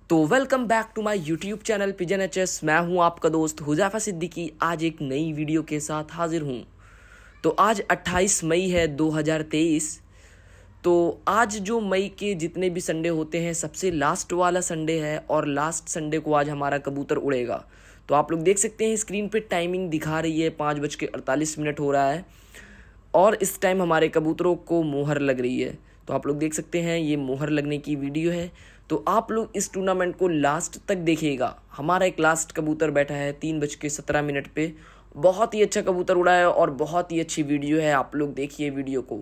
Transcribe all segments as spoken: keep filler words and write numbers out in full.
तो welcome back to my YouTube channel pigeon H S. मैं हूं आपका दोस्त हुज़ैफा सिद्दीकी। आज एक नई वीडियो के साथ हाजिर हूं। तो आज अट्ठाईस मई है दो हज़ार तेईस। तो आज जो मई के जितने भी संडे होते हैं सबसे लास्ट वाला संडे है और लास्ट संडे को आज हमारा कबूतर उड़ेगा। तो आप लोग देख सकते हैं स्क्रीन पे टाइमिंग दिखा रही है, पाँच बज के अड़तालीस मिनट हो रहा है और इस टाइम हमारे कबूतरों को मोहर लग रही है। तो आप लोग देख सकते हैं ये मोहर लगने की वीडियो है। तो आप लोग इस टूर्नामेंट को लास्ट तक देखिएगा। हमारा एक लास्ट कबूतर बैठा है तीन बज के सत्रह मिनट पे। बहुत ही अच्छा कबूतर उड़ा है और बहुत ही अच्छी वीडियो है, आप लोग देखिए वीडियो को।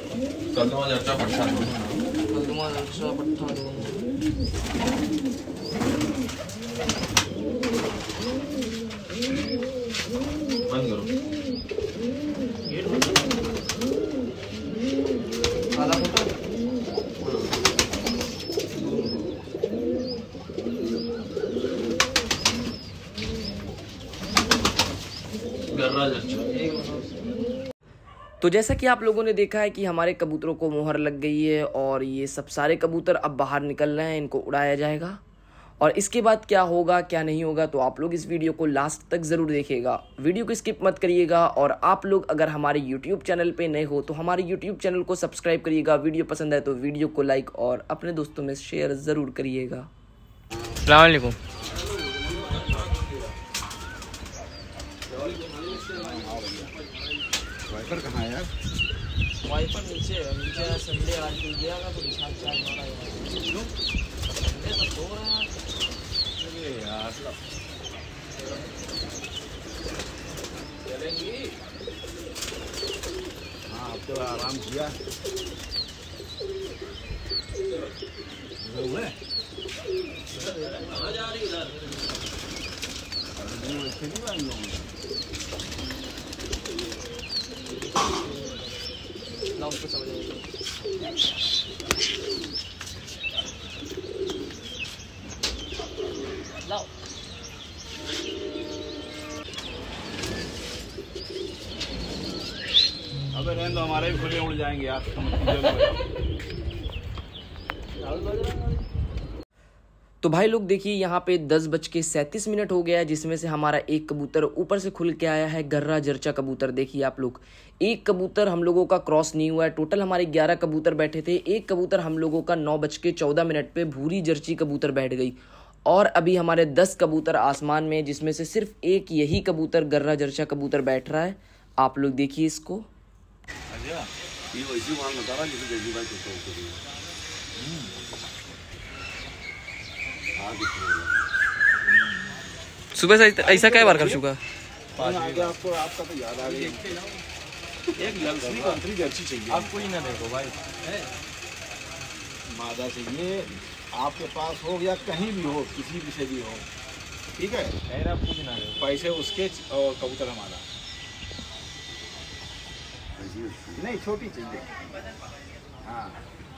तो जैसा कि आप लोगों ने देखा है कि हमारे कबूतरों को मोहर लग गई है और ये सब सारे कबूतर अब बाहर निकल रहे हैं, इनको उड़ाया जाएगा। और इसके बाद क्या होगा क्या नहीं होगा तो आप लोग इस वीडियो को लास्ट तक ज़रूर देखिएगा। वीडियो को स्किप मत करिएगा। और आप लोग अगर हमारे यूट्यूब चैनल पे नए हो तो हमारे यूट्यूब चैनल को सब्सक्राइब करिएगा। वीडियो पसंद है तो वीडियो को लाइक और अपने दोस्तों में शेयर ज़रूर करिएगा। अस्सलाम वालेकुम। वाइपर कहाँ है यार? वाइपर नीचे है, नीचे संडे आज खुल गया था तो निशान चार्ज मारा है। क्यों? संडे तो सो रहा है यार। चलेंगी? हाँ अब तो आराम किया। हुए? कहाँ जा रही इधर? अरे इसके नहीं बांध लूँगा। लाओ उसको समझ लाओ। अबे रहने दो, हमारे भी खुले उड़ जाएंगे यार। तो भाई लोग देखिए यहाँ पे दस बज के सैंतीस मिनट हो गया है, जिसमें से हमारा एक कबूतर ऊपर से खुल के आया है, गर्रा जर्चा कबूतर। देखिए आप लोग, एक कबूतर हम लोगों का क्रॉस नहीं हुआ है। टोटल हमारे ग्यारह कबूतर बैठे थे, एक कबूतर हम लोगों का नौ बज के चौदह मिनट पे भूरी जर्ची कबूतर बैठ गई। और अभी हमारे दस कबूतर आसमान में, जिसमें से सिर्फ एक यही कबूतर गर्रा जर्चा कबूतर बैठ रहा है। आप लोग देखिए इसको। सुबह से ऐसा कई बार कर चुका। आपको आपका तो याद आ गई। एक लग्जरी कंट्री जर्सी चाहिए आपको ही ना, देखो भाई मादा चाहिए आपके पास हो या कहीं भी हो, किसी भी से भी हो, ठीक है। आप कुछ ना पैसे उसके और कबूतर हमारा नहीं, छोटी चाहिए। हाँ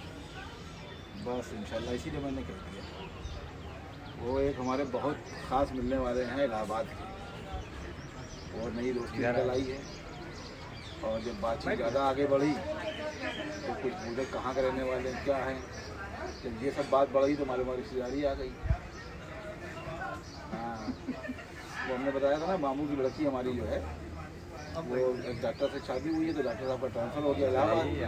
बस इंशाल्लाह इसीलिए मैंने कह दिया। वो एक हमारे बहुत ख़ास मिलने वाले हैं इलाहाबाद के, और नई दोस्ती निकल आई है। और जब बातचीत ज़्यादा आगे बढ़ी तो कुछ मुझे कहाँ के रहने वाले क्या हैं, जब ये सब बात बढ़ी तो हमारे हमारी रिश्तेदारी आ गई। हाँ वो हमने बताया था ना, मामू की लड़की हमारी जो है वो डॉक्टर से शादी हुई है तो डॉक्टर साहब का ट्रांसफ़र हो गया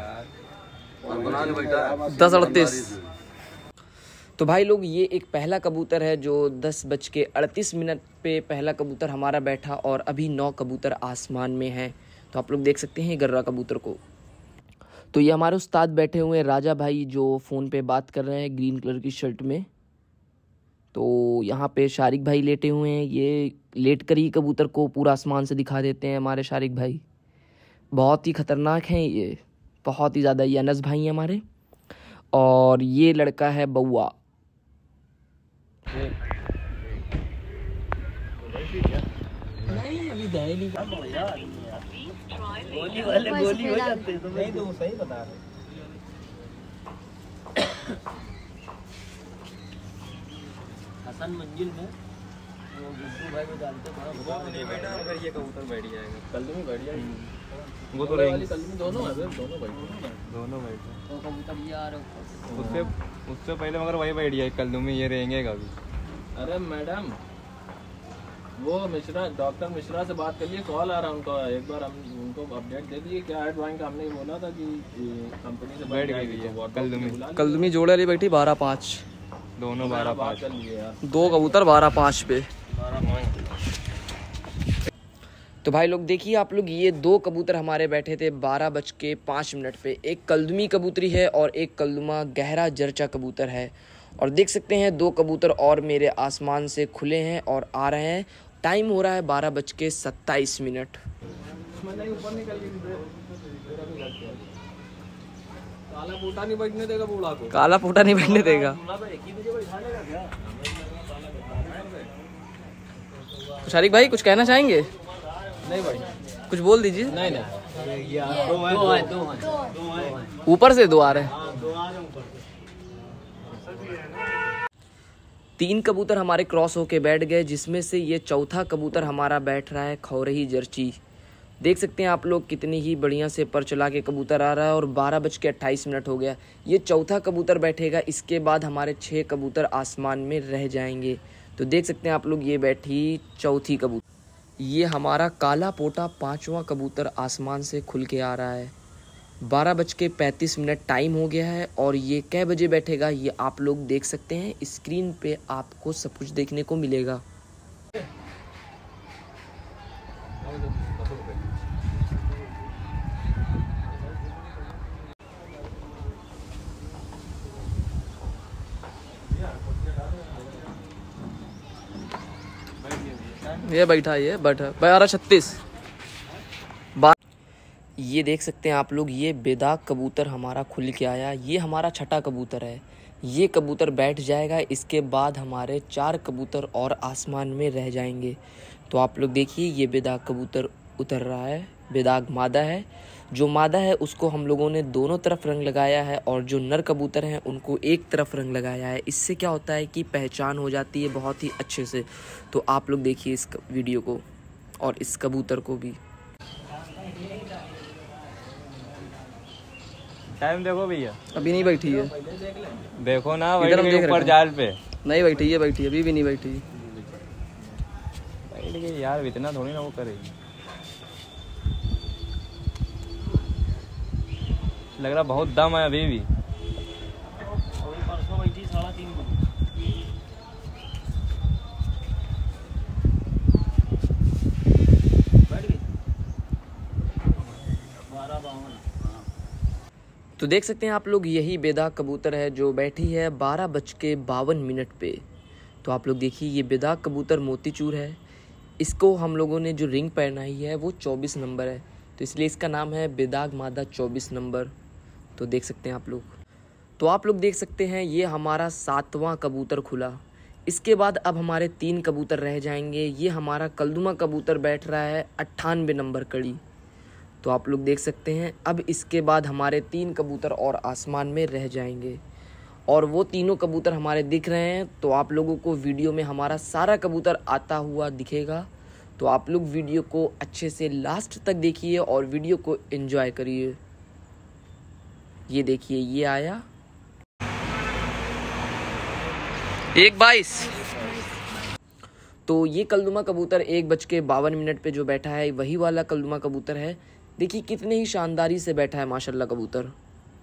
इलाहाबाद। दस अड़तीस। तो भाई लोग ये एक पहला कबूतर है जो दस बज के अड़तीस मिनट पे पहला कबूतर हमारा बैठा और अभी नौ कबूतर आसमान में हैं। तो आप लोग देख सकते हैं गर्रा कबूतर को। तो ये हमारे उस्ताद बैठे हुए हैं, राजा भाई, जो फ़ोन पे बात कर रहे हैं ग्रीन कलर की शर्ट में। तो यहाँ पे शारिक भाई लेटे हुए हैं, ये लेट कर ही कबूतर को पूरा आसमान से दिखा देते हैं हमारे शारिक भाई। बहुत ही ख़तरनाक हैं ये, बहुत ही ज़्यादा। ये अनस भाई हैं हमारे। और ये लड़का है बउआ। नहीं अभी दहली गोली वाले गोली हो जाते हैं। तो नहीं तो सही बता रहे। हसन मंजिल में वो गुड्डू भाई को जानते हैं, बड़ा नहीं बेटा, अगर ये कबूतर बैठ जाएगा कल तो बैठ जाएगा। वो तो रहेंगे दोनों है, दोनों बैठे दोनों बैठे। तो कबूतर ये आ रहे ऊपर उससे उससे पहले मगर वही बैठ गया कल में ये रहेंगे कभी। अरे मैडम वो मिश्रा डॉक्टर मिश्रा से बात कर लिए, कॉल आ रहा है उनका, एक बार हम उनको अपडेट दे दिए क्या है ड्राइंग का। हमने बोला था कि कंपनी से बैठ गई है कल में। कलदुमी जोड़े वाली बैठी बारह पाँच, दोनों बारह पाँच कर लिए यार, दो कबूतर बारह पाँच पे। बारह पाँच। तो भाई लोग देखिए आप लोग, ये दो कबूतर हमारे बैठे थे बारह बज के पाँच मिनट पे। एक कलदुमी कबूतरी है और एक कलदुमा गहरा जरचा कबूतर है। और देख सकते हैं दो कबूतर और मेरे आसमान से खुले हैं और आ रहे हैं। टाइम हो रहा है बारह बज के सत्ताईस मिनट। काला पोटा नहीं बैठने देगा बूढ़ा को, काला पोटा नहीं बैठने देगा। शारिक भाई कुछ कहना चाहेंगे? नहीं भाई कुछ बोल दीजिए। नहीं नहीं दो है, दो है, दो है, दो है। ऊपर से दो आ रहे हैं। तीन कबूतर हमारे क्रॉस होके बैठ गए, जिसमें से ये चौथा कबूतर हमारा बैठ रहा है खौरही जर्ची। देख सकते हैं आप लोग कितनी ही बढ़िया से पर चला के कबूतर आ रहा है। और बारह बज के अट्ठाईस मिनट हो गया। ये चौथा कबूतर बैठेगा, इसके बाद हमारे छः कबूतर आसमान में रह जाएंगे। तो देख सकते हैं आप लोग ये बैठी चौथी कबूतर। ये हमारा काला पोटा पाँचवा कबूतर आसमान से खुल के आ रहा है। बारह बज के पैंतीस मिनट टाइम हो गया है। और ये कै बजे बैठेगा ये आप लोग देख सकते हैं, स्क्रीन पे आपको सब कुछ देखने को मिलेगा। ये बैठा ये बैठा बारह छत्तीस। ये देख सकते हैं आप लोग, ये बेदाग कबूतर हमारा खुल के आया। ये हमारा छठा कबूतर है। ये कबूतर बैठ जाएगा, इसके बाद हमारे चार कबूतर और आसमान में रह जाएंगे। तो आप लोग देखिए ये बेदाग कबूतर उतर रहा है। बेदाग मादा है। जो मादा है उसको हम लोगों ने दोनों तरफ रंग लगाया है और जो नर कबूतर हैं उनको एक तरफ रंग लगाया है। इससे क्या होता है कि पहचान हो जाती है बहुत ही अच्छे से। तो आप लोग देखिए इस वीडियो को और इस कबूतर को भी। टाइम देखो भैया, अभी नहीं बैठी है। देखो ना इधर हम देख ऊपर रहे जाल पे नहीं बैठी है, बैठी है अभी भी नहीं बैठी। बैठ गई यार, इतना थोड़ी ना वो करेगी। लग रहा बहुत दम है अभी भी। तो देख सकते हैं आप लोग, यही बेदाग कबूतर है जो बैठी है बारह बज के बावन मिनट पे। तो आप लोग देखिए ये बेदाग कबूतर मोतीचूर है। इसको हम लोगों ने जो रिंग पहनाई है वो चौबीस नंबर है, तो इसलिए इसका नाम है बेदाग मादा चौबीस नंबर। तो देख सकते हैं आप लोग। तो आप लोग देख सकते हैं ये हमारा सातवां कबूतर खुला। इसके बाद अब हमारे तीन कबूतर रह जाएंगे। ये हमारा कलदुमा कबूतर बैठ रहा है अट्ठानवे नंबर कड़ी। तो आप लोग देख सकते हैं अब इसके बाद हमारे तीन कबूतर और आसमान में रह जाएंगे। और वो तीनों कबूतर हमारे दिख रहे हैं। तो आप लोगों को वीडियो में हमारा सारा कबूतर आता हुआ दिखेगा। तो आप लोग वीडियो को अच्छे से लास्ट तक देखिए और वीडियो को एंजॉय करिए। ये देखिए ये आया एक बाईस। तो ये कलदुमा कबूतर एक बज के बावन मिनट पे जो बैठा है वही वाला कलदुमा कबूतर है। देखिए कितने ही शानदारी से बैठा है माशाल्लाह कबूतर।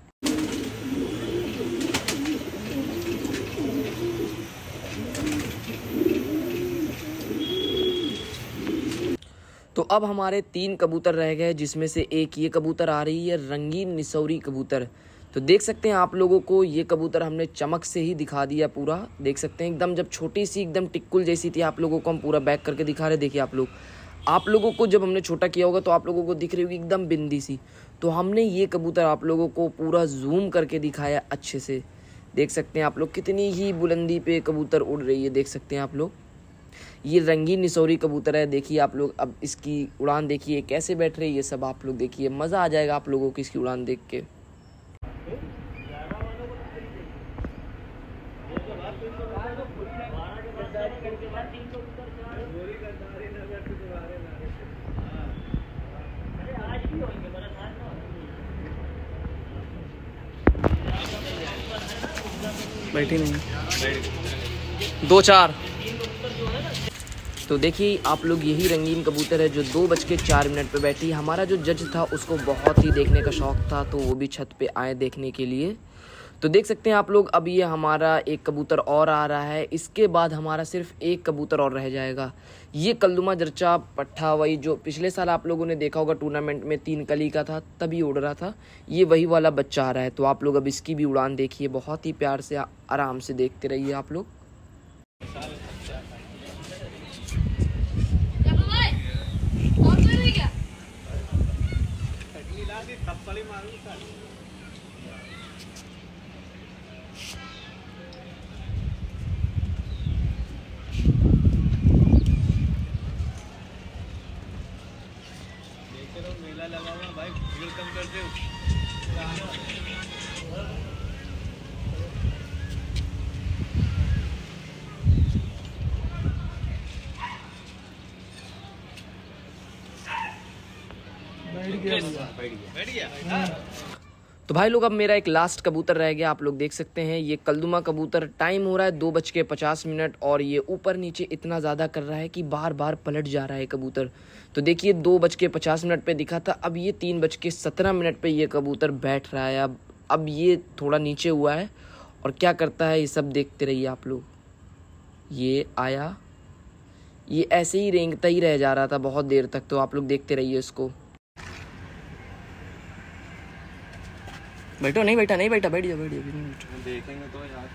तो अब हमारे तीन कबूतर रह गए, जिसमें से एक ये कबूतर आ रही है रंगीन निसौरी कबूतर। तो देख सकते हैं आप लोगों को ये कबूतर हमने चमक से ही दिखा दिया पूरा। देख सकते हैं एकदम जब छोटी सी एकदम टिक्कुल जैसी थी, आप लोगों को हम पूरा बैक करके दिखा रहे। देखिए आप लोग, आप लोगों को जब हमने छोटा किया होगा तो आप लोगों को दिख रही होगी एकदम बिंदी सी। तो हमने ये कबूतर आप लोगों को पूरा जूम करके दिखाया अच्छे से। देख सकते हैं आप लोग कितनी ही बुलंदी पे कबूतर उड़ रही है। देख सकते हैं आप लोग, ये रंगीन निसौरी कबूतर है। देखिए आप लोग अब इसकी उड़ान देखिए कैसे बैठ रही है, ये सब आप लोग देखिए। मज़ा आ जाएगा आप लोगों को इसकी उड़ान देख के। बैठी नहीं। दो चार। तो देखिए आप लोग, यही रंगीन कबूतर है जो दो बज के चार मिनट पे बैठी। हमारा जो जज था उसको बहुत ही देखने का शौक था, तो वो भी छत पे आए देखने के लिए। तो देख सकते हैं आप लोग, अब ये हमारा एक कबूतर और आ रहा है। इसके बाद हमारा सिर्फ एक कबूतर और रह जाएगा। ये कल्दुमा जरचा पट्ठा, वही जो पिछले साल आप लोगों ने देखा होगा टूर्नामेंट में तीन कली का था, तभी उड़ रहा था, ये वही वाला बच्चा आ रहा है। तो आप लोग अब इसकी भी उड़ान देखिए, बहुत ही प्यार से आराम से देखते रहिए आप लोग। मेला लगा हुआ भाई, भीड़ कम कर दो। बैठ गया। तो भाई लोग अब मेरा एक लास्ट कबूतर रह गया। आप लोग देख सकते हैं ये कल्दुमा कबूतर। टाइम हो रहा है दो बज के पचास मिनट और ये ऊपर नीचे इतना ज़्यादा कर रहा है कि बार बार पलट जा रहा है कबूतर। तो देखिए दो बज के पचास मिनट पर दिखा था, अब ये तीन बज के सत्रह मिनट पर ये कबूतर बैठ रहा है। अब अब ये थोड़ा नीचे हुआ है और क्या करता है ये सब देखते रहिए आप लोग। ये आया, ये ऐसे ही रेंगता ही रह जा रहा था बहुत देर तक, तो आप लोग देखते रहिए इसको। बैठो, नहीं बैठा नहीं बैठा, बैठ जाओ बैठ जाओ, देखेंगे तो यार।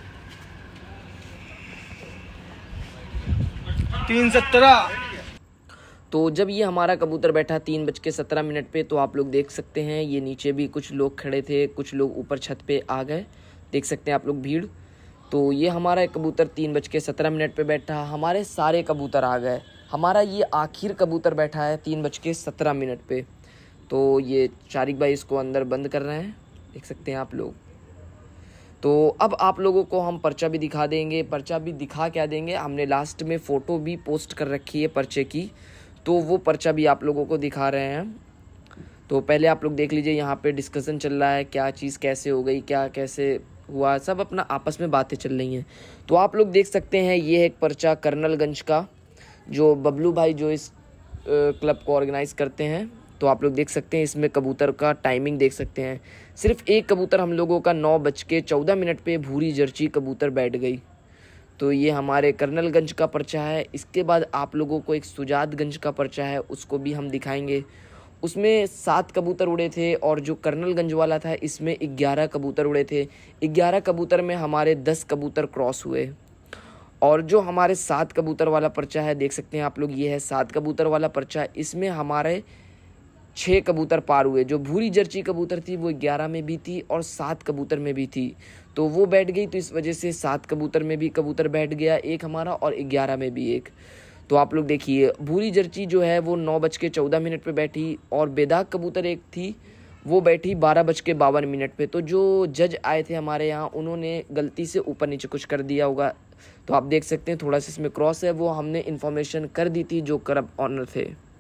तीन सत्रह। तो जब ये हमारा कबूतर बैठा तीन बज के सत्रह मिनट पे, तो आप लोग देख सकते हैं ये नीचे भी कुछ लोग खड़े थे, कुछ लोग ऊपर छत पे आ गए, देख सकते हैं आप लोग भीड़। तो ये हमारा कबूतर तीन बज के सत्रह मिनट पे बैठा, हमारे सारे कबूतर आ गए। हमारा ये आखिर कबूतर बैठा है तीन बज के सत्रह मिनट पे। तो ये चारिक भाई इसको अंदर बंद कर रहे हैं, देख सकते हैं आप लोग। तो अब आप लोगों को हम पर्चा भी दिखा देंगे। पर्चा भी दिखा क्या देंगे, हमने लास्ट में फ़ोटो भी पोस्ट कर रखी है पर्चे की, तो वो पर्चा भी आप लोगों को दिखा रहे हैं। तो पहले आप लोग देख लीजिए, यहाँ पे डिस्कशन चल रहा है, क्या चीज़ कैसे हो गई, क्या कैसे हुआ, सब अपना आपस में बातें चल रही हैं। तो आप लोग देख सकते हैं ये है एक पर्चा कर्नलगंज का, जो बबलू भाई जो इस क्लब को ऑर्गेनाइज़ करते हैं। तो आप लोग देख सकते हैं इसमें कबूतर का टाइमिंग देख सकते हैं। सिर्फ एक कबूतर हम लोगों का नौ बज के चौदह मिनट पे भूरी जर्ची कबूतर बैठ गई। तो ये हमारे कर्नलगंज का पर्चा है। इसके बाद आप लोगों को एक सुजातगंज का पर्चा है, उसको भी हम दिखाएंगे। उसमें सात कबूतर उड़े थे और जो कर्नलगंज वाला था इसमें ग्यारह कबूतर उड़े थे। ग्यारह कबूतर में हमारे दस कबूतर क्रॉस हुए। और जो हमारे सात कबूतर वाला पर्चा है, देख सकते हैं आप लोग, ये है सात कबूतर वाला पर्चा। इसमें हमारे छः कबूतर पार हुए। जो भूरी जर्ची कबूतर थी वो ग्यारह में भी थी और सात कबूतर में भी थी, तो वो बैठ गई। तो इस वजह से सात कबूतर में भी कबूतर बैठ गया एक हमारा, और ग्यारह में भी एक। तो आप लोग देखिए भूरी जर्ची जो है वो नौ बज के चौदह मिनट पर बैठी, और बेदाग कबूतर एक थी वो बैठी बारह बज के बावन मिनट पर। तो जो जज आए थे हमारे यहाँ, उन्होंने गलती से ऊपर नीचे कुछ कर दिया होगा। तो आप देख सकते हैं थोड़ा सा इसमें क्रॉस है, वो हमने इन्फॉर्मेशन कर दी थी जो क्लब ऑनर थे।